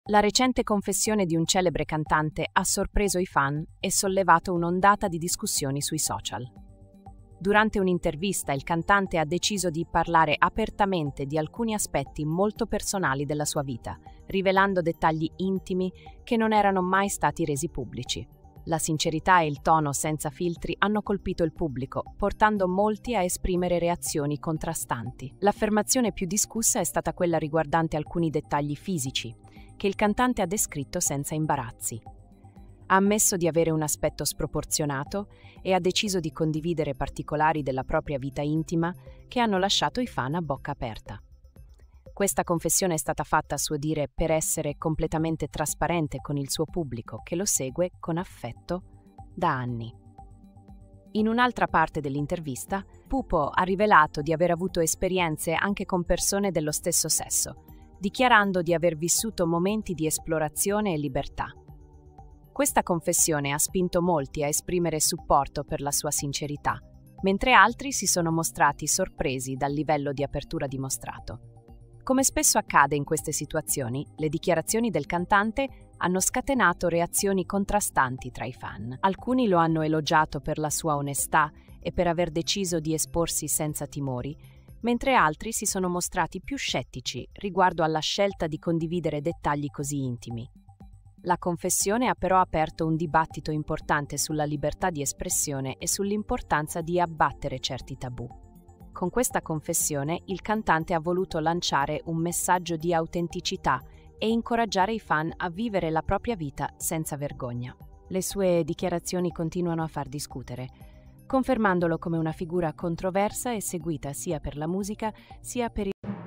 La recente confessione di un celebre cantante ha sorpreso i fan e sollevato un'ondata di discussioni sui social. Durante un'intervista, il cantante ha deciso di parlare apertamente di alcuni aspetti molto personali della sua vita, rivelando dettagli intimi che non erano mai stati resi pubblici. La sincerità e il tono senza filtri hanno colpito il pubblico, portando molti a esprimere reazioni contrastanti. L'affermazione più discussa è stata quella riguardante alcuni dettagli fisici, che il cantante ha descritto senza imbarazzi. Ha ammesso di avere un aspetto sproporzionato e ha deciso di condividere particolari della propria vita intima che hanno lasciato i fan a bocca aperta. Questa confessione è stata fatta, a suo dire, per essere completamente trasparente con il suo pubblico, che lo segue con affetto da anni. In un'altra parte dell'intervista, Pupo ha rivelato di aver avuto esperienze anche con persone dello stesso sesso, dichiarando di aver vissuto momenti di esplorazione e libertà. Questa confessione ha spinto molti a esprimere supporto per la sua sincerità, mentre altri si sono mostrati sorpresi dal livello di apertura dimostrato. Come spesso accade in queste situazioni, le dichiarazioni del cantante hanno scatenato reazioni contrastanti tra i fan. Alcuni lo hanno elogiato per la sua onestà e per aver deciso di esporsi senza timori, mentre altri si sono mostrati più scettici riguardo alla scelta di condividere dettagli così intimi. La confessione ha però aperto un dibattito importante sulla libertà di espressione e sull'importanza di abbattere certi tabù. Con questa confessione, il cantante ha voluto lanciare un messaggio di autenticità e incoraggiare i fan a vivere la propria vita senza vergogna. Le sue dichiarazioni continuano a far discutere, confermandolo come una figura controversa e seguita sia per la musica sia per il